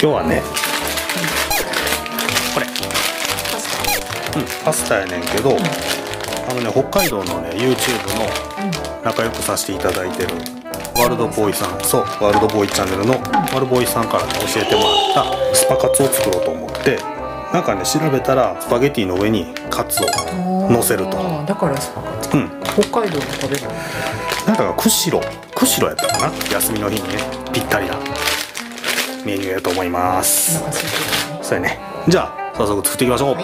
日はね、これパスタやねんけど、北海道のね YouTube の仲良くさせていただいてるワールドボーイさん、そうワールドボーイチャンネルのワールドボーイさんからね教えてもらったスパカツを作ろうと思って、なんかね調べたらスパゲティの上にカツを乗せると。 だからスパカツ、北海道で食べるのなんか釧路やったかな、休みの日にねぴったりなメニューやと思います。そうやね。じゃあ早速作っていきましょう。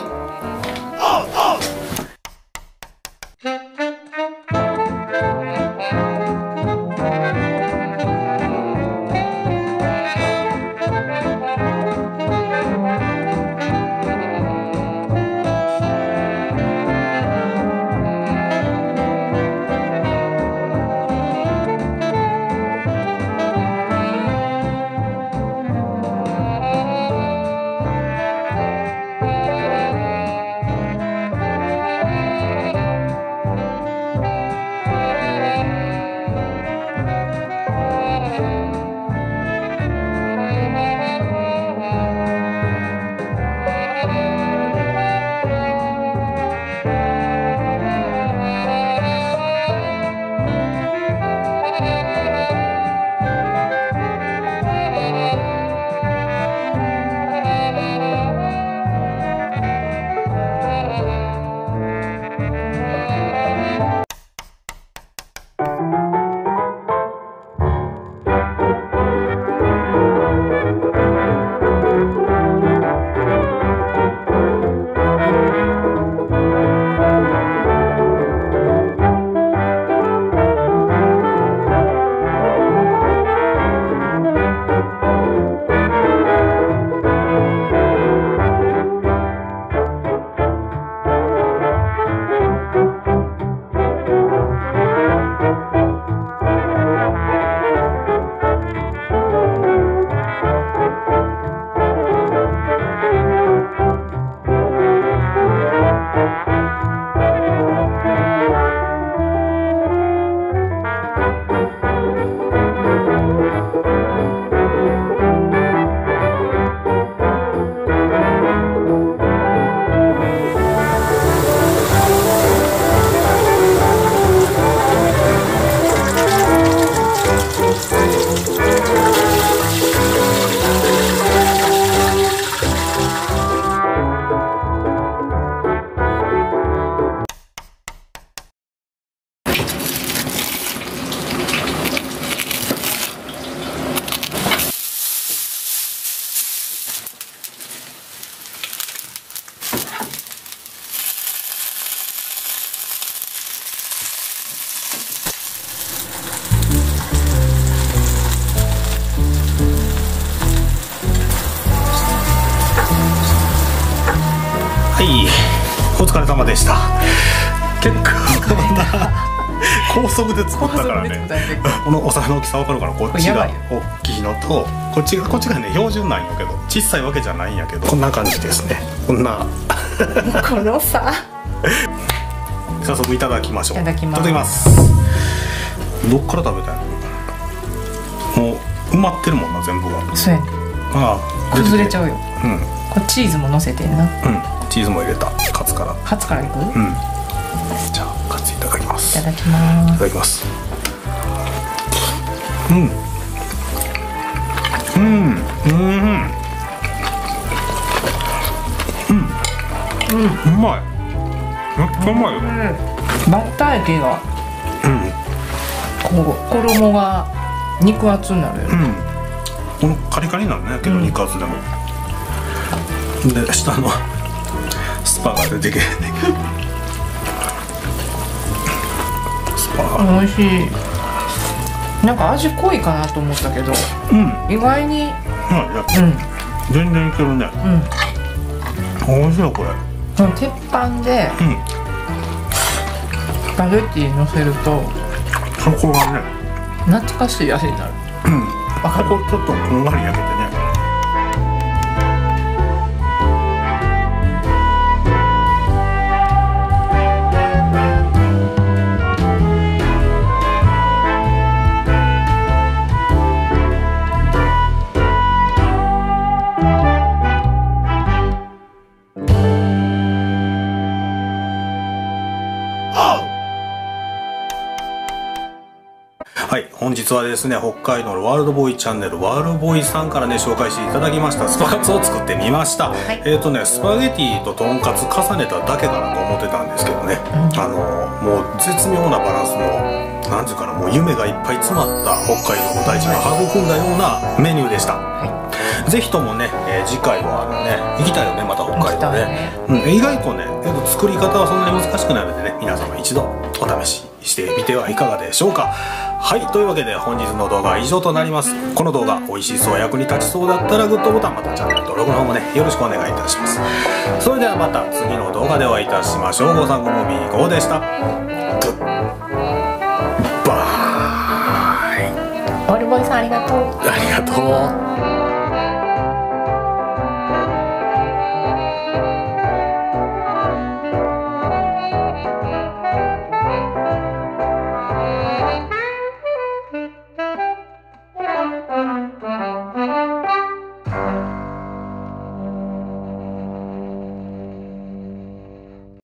お疲れ様でした。結構な高速で作ったからね。このお皿の大きさ分かるかな。こっちが大きいのとこっちがね標準なんやけど、小さいわけじゃないんやけど、こんな感じですね。こんなこのさ早速いただきましょう。 いただきます。 どっから食べたいの？もう埋まってるもんな、全部が。 そうやね。崩れちゃうよ。これチーズも乗せてんな。 チーズも入れた。カツからいく？じゃあカツいただきます。 いただきます。 いただきます。うまい。めっちゃうまいよ。 バッター液がこう衣が肉厚になるよね。 このカリカリになるね、けど肉厚でも。で下のスパが出てけへんねんけど、スパが美味しい。なんか味濃いかなと思ったけど、意外に全然いけるね。美味しいよこれ。 その鉄板でスパゲッティ乗せるとそこがね懐かしい味になる。 ここちょっとふんわり焼けてね。 本日はですね、北海道のワールドボーイチャンネルワールボーイさんからね紹介していただきましたスパカツを作ってみました。スパゲティととんかつ重ねただけかなと思ってたんですけどね、もう絶妙なバランスのなんていうかな、もう夢がいっぱい詰まった北海道の大地が育んだようなメニューでした。ぜひともね、次回は行きたいよね、また北海道ね。意外とね、作り方はそんなに難しくないのでね、皆様一度お試ししてみてはいかがでしょうか。はい、というわけで本日の動画は以上となります。この動画美味しそう、役に立ちそうだったらグッドボタン、またチャンネル登録の方もねよろしくお願いいたします。それではまた次の動画でお会いいたしましょう。ご参考もみーこうでした。グッバイ。 ワルボイさんありがとう。 ありがとう。